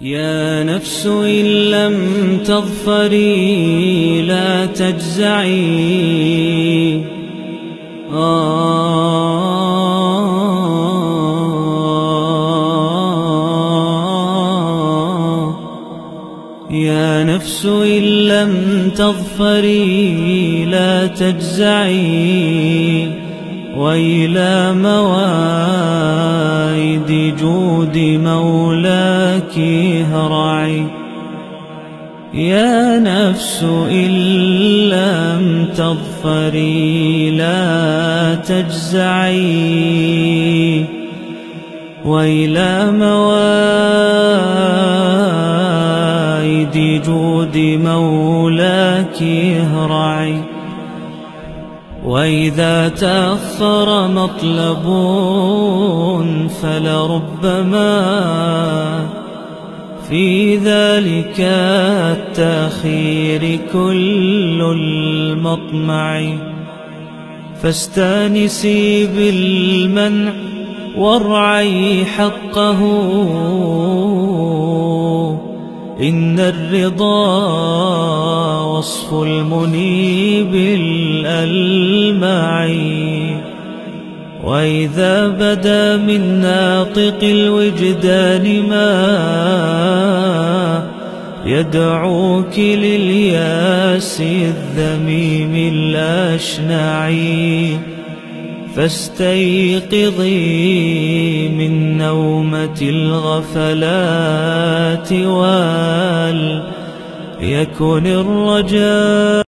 يا نفس إن لم تظفري لا تجزعي. يا نفس إن لم تظفري لا تجزعي، وإلى مواعيد جود مولاك هرعي. يا نفس إن لم تظفري لا تجزعي، وإلى مواعيد جود مولاك هرعي. وإذا تأخر مطلب فلربما في ذلك التأخير كل المطمع. فاستانسي بالمنع وارعي حقه، إن الرضا وصف المنيب الألمع. وإذا بدا من ناطق الوجدان ما يدعوك للياس الذميم الأشنع، فاستيقظي من نومة الغفلات وليكن الرجاء